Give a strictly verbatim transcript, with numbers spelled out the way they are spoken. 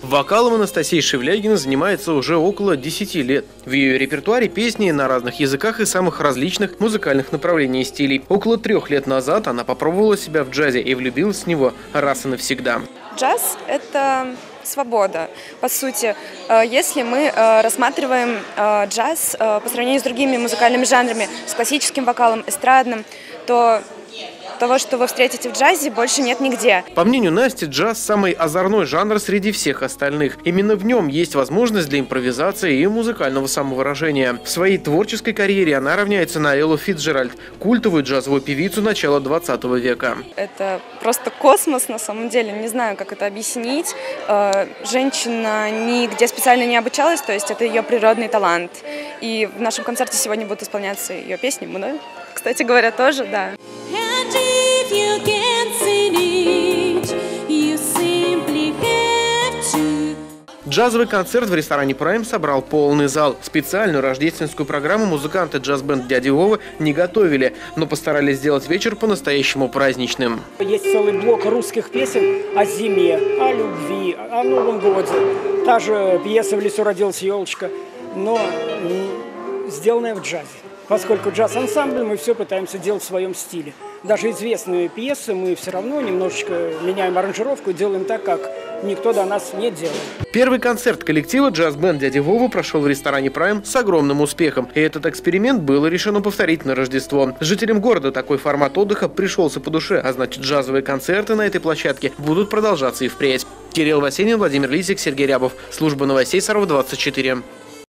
Вокалом Анастасии Шевлягиной занимается уже около десяти лет. В ее репертуаре песни на разных языках и самых различных музыкальных направлений и стилей. Около трех лет назад она попробовала себя в джазе и влюбилась в него раз и навсегда. Джаз – это свобода. По сути, если мы рассматриваем джаз по сравнению с другими музыкальными жанрами, с классическим вокалом, эстрадным, то того, что вы встретите в джазе, больше нет нигде. По мнению Насти, джаз – самый озорной жанр среди всех остальных. Именно в нем есть возможность для импровизации и музыкального самовыражения. В своей творческой карьере она равняется на Эллу Фицджеральд, культовую джазовую певицу начала двадцатого века. Это просто космос на самом деле, не знаю, как это объяснить. Женщина нигде специально не обучалась, то есть это ее природный талант. И в нашем концерте сегодня будут исполняться ее песни, мной, кстати говоря, тоже, да. Джазовый концерт в ресторане «Прайм» собрал полный зал. Специальную рождественскую программу музыканты джаз-бенд «Дяди Вовы» не готовили, но постарались сделать вечер по-настоящему праздничным. Есть целый блок русских песен о зиме, о любви, о Новом годе. Та же пьеса «В лесу родилась елочка», но сделанная в джазе. Поскольку джаз-ансамбль, мы все пытаемся делать в своем стиле. Даже известные пьесы мы все равно немножечко меняем аранжировку и делаем так, как никто до нас не делает. Первый концерт коллектива джаз-бенд «Дяди Вовы» прошел в ресторане «Прайм» с огромным успехом. И этот эксперимент было решено повторить на Рождество. Жителям города такой формат отдыха пришелся по душе, а значит, джазовые концерты на этой площадке будут продолжаться и впредь. Кирилл Васенин, Владимир Лисик, Сергей Рябов. Служба новостей Саров двадцать четыре.